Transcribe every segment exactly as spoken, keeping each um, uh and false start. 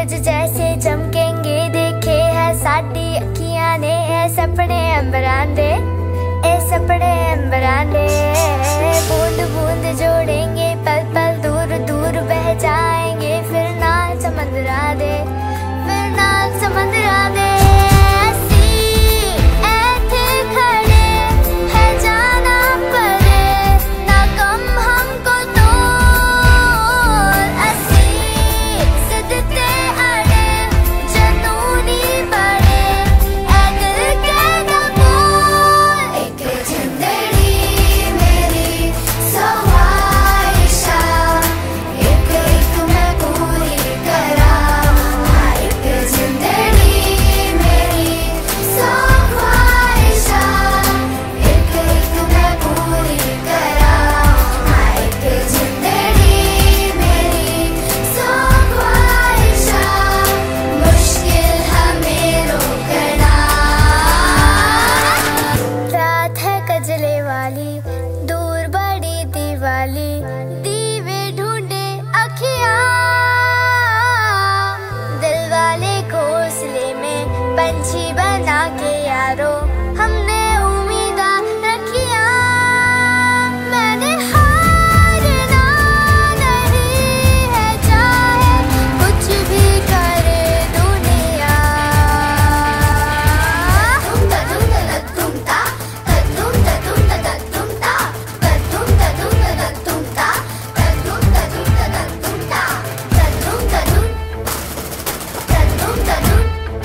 सूरज जैसे चमकेंगे, देखे है साडी अखियां ने ए सपने अंबरां दे, ए सपने अंबरां दे। बूंद बूंद जोड़ेंगे, पल पल दूर दूर बह जाएंगे, फिर नाल समंदरा दे, फिर नाल समंदरा दे। दूर बड़ी दिवाली, दीवे ढूंढे अखियां, दिल वाले घोंसले में पंछी बना के यारो हमने उम्मीदा रखिया। मैंने हारना नहीं है, चाहे कुछ भी करे दुनिया। तुम ता तुम ता तुम ता तुम ता तुम ता तुम ता तुम ता तुम ता तुम ता तुम ता तुम ता तुम ता तुम ता तुम ता तुम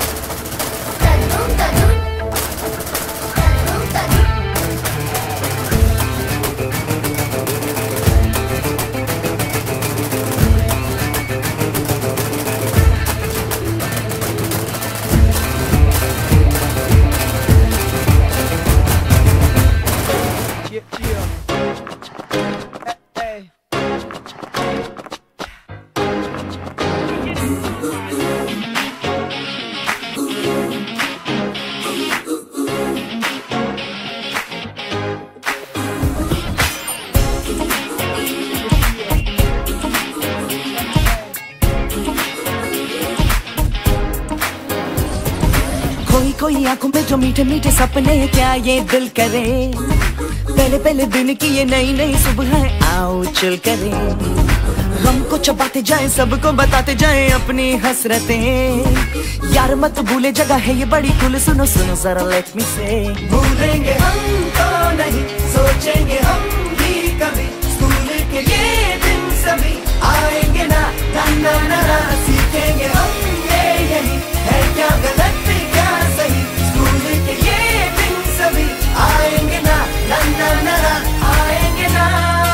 कोई कोई आंखों पे जो मीठे मीठे सपने, क्या ये दिल करे, पहले पहले दिन की ये नई नई सुबह आओ चिल करे। गम को चबाते जाए, सबको बताते जाए अपनी हसरतें, यार मत भूले जगह है ये बड़ी कुल, सुनो सुनो जरा लेट मी से। भूलेंगे हम तो नहीं, सोचेंगे हम भी कभी, स्कूल के ये दिन सभी आएंगे ना, ना ना ना ना। सीखेंगे हम ये यही है, क्या गलत क्या सही, स्कूल के ये दिन सभी आएंगे ना, ना ना ना ना। आएंगे ना,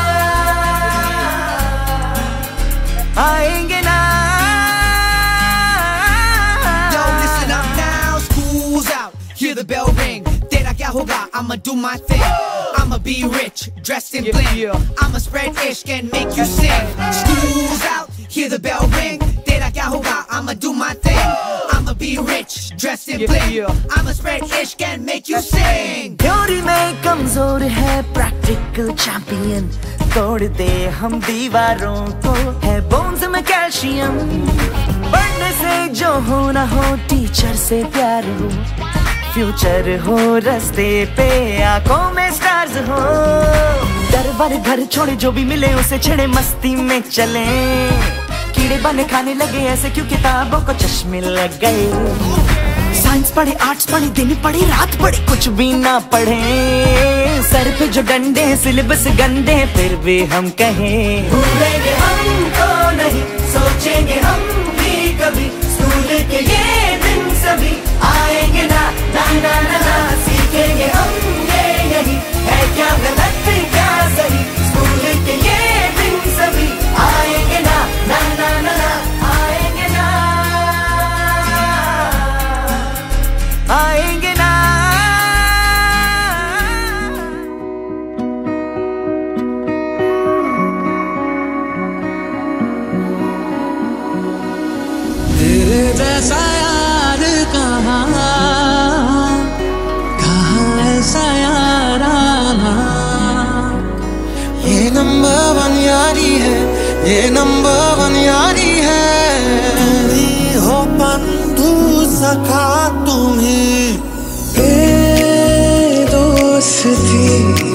आएंगे ना। Yo, listen up now, school's out, hear the bell ring. तेरा क्या होगा, I'ma do my thing, I'ma be rich, dressed in bling, I'ma spread ishq and make you sing. School's out, hear the bell ring. तेरा क्या होगा, I'ma do my thing, I'ma be rich, dressed in bling, I'ma spread ishq and make you sing. Theory में कमजोर है, practical champion, तोड़ दे हम दीवारों को, है बोन्स में कैल्शियम। पढ़ने से जो हो ना हो, टीचर से प्यार हो, फ्यूचर हो रास्ते पे, आंखों में स्टार्स हो। डर वाले घर छोड़े, जो भी मिले उसे छेड़े, मस्ती में चले, कीड़े बने खाने लगे ऐसे क्यों किताबों को चश्मे लग गए। साइंस पढ़े, आर्ट्स पढ़े, दिन पढ़े, रात पढ़े, कुछ भी ना पढ़े, सर पे जो डंडे हैं, सिलेबस गंदे हैं, फिर भी हम कहें। भूलेंगे हम तो नहीं, सोचेंगे हम भी कभी, स्कूल के ये दिन सभी आएंगे ना, ना ना ना ना। सीखेंगे हम ये यही है, क्या गलत क्या सही, स्कूल के ये दिन सभी आएंगे ना, ना ना ना ना। आएंगे ना, आएंगे ना। तेरे जैसा यार कहाँ, कहाँ ऐसा यार आना। ये नंबर वन यारी है, ये नंबर वन यारी है। तू ही हो था तुम्हें ए दोस्ती